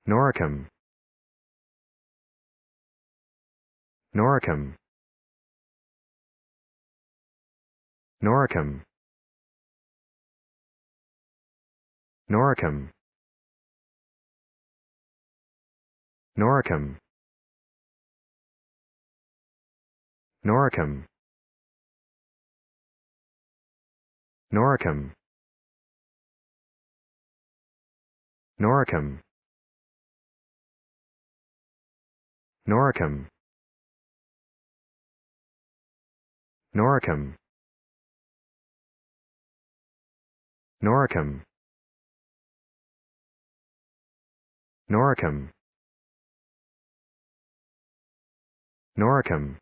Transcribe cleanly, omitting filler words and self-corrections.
Noricum. Noricum. Noricum. Noricum. Noricum. Noricum. Noricum. Noricum. Noricum. Noricum. Noricum. Noricum. Noricum.